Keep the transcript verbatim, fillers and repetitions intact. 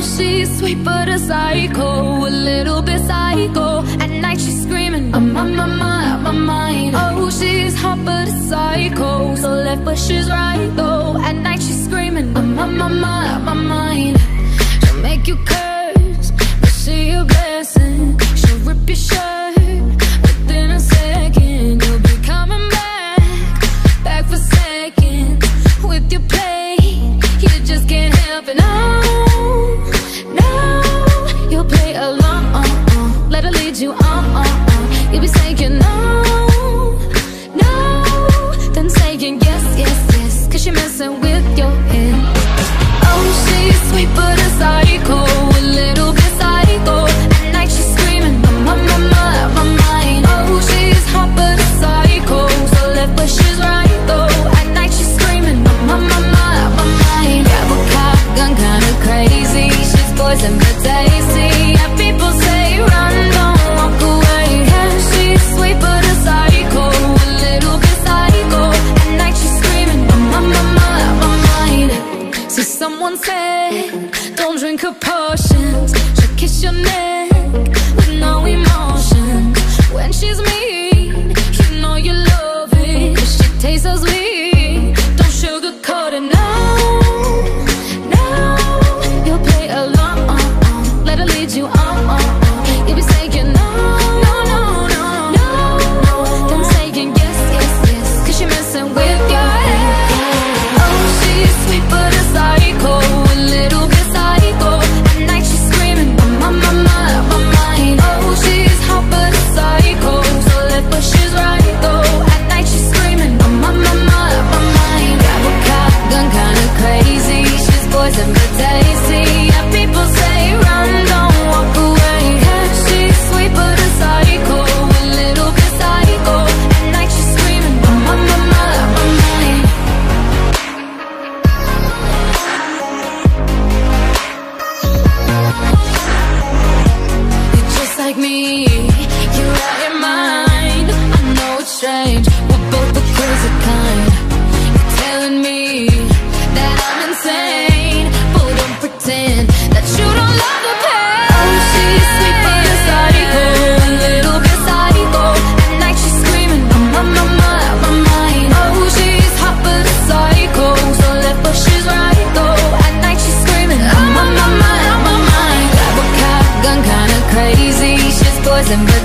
she's sweet but a psycho, a little bit psycho. At night she's screaming, I'm on my mind, my mind. Oh, she's hot but a psycho, so left but she's right though. At night she's screaming, I'm on my mind, my mind. She'll make you curse, but see a blessing. She'll rip your shirt within a second. You'll be coming back, back for seconds with your play. You just can't help it, no, no. You'll play along, let her lead you on, on, on. You'll be saying no, no, then saying yes, yes, yes, cause you're messing with your head. Oh, she's sweet but a psycho, a little bit psycho. At night she's screaming, I'm on my mind, my mind. Oh, she's hot but a psycho, so left but she's right though. At night she's screaming, I'm on my mind, my mind. Grab a cop gun, kinda crazy. She's poison but tasty. Yeah, people say run, don't walk away. Yeah, she's sweet but a psycho, a little bit psycho. At night she's screaming, I'm on my mind, my mind. So someone said, don't drink her potions. She'll kiss your neck with no emotion. When she's mean, you know you love it, cause she tastes so sweet. Don't sugarcoat it, no, no. You'll play along, let her lead you on. You'll be saying no, no, no, no, no. Then saying yes, yes, yes, cause you're messing with your head. Oh, she's sweet but a psycho, a little bit psycho. At night she's screaming, I'm on my mind, my mind. Oh, she's hot but a psycho, so left but she's right though. At night she's screaming, I'm on my mind, my mind. Grab a cop gun, kinda crazy. She's poison but tasty. Yeah, people say run, don't walk away. Yeah, she's sweet but a psycho, a little bit psycho. At night she's screaming, I'm on my mind, my mind. You're just like me, you're out your mind. I know it's strange, we're both the crazy kind. You're telling me that I'm insane, but don't pretend that you don't love the pain. Oh, she's sweet but a psycho, a little bit psycho. At night she's screaming, I'm on my mind, my mind. Oh, she's hot but a psycho, so left but she's right though. At night she's screaming, I'm on my mind, my mind. Grab a cop gun, kinda crazy. She's poison but